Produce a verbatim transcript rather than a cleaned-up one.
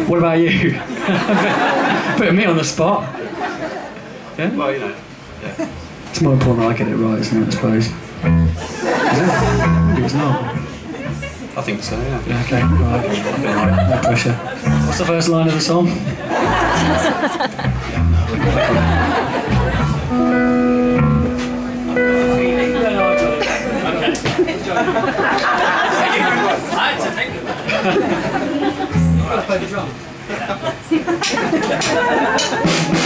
What about you? Putting me on the spot. Yeah? Well, you know, yeah. It's more important that I get it right, isn't it, I suppose? Is it? Maybe it's not. I think so, yeah. Yeah, okay, right. Right. No pressure. What's the first line of the song? I play the drum.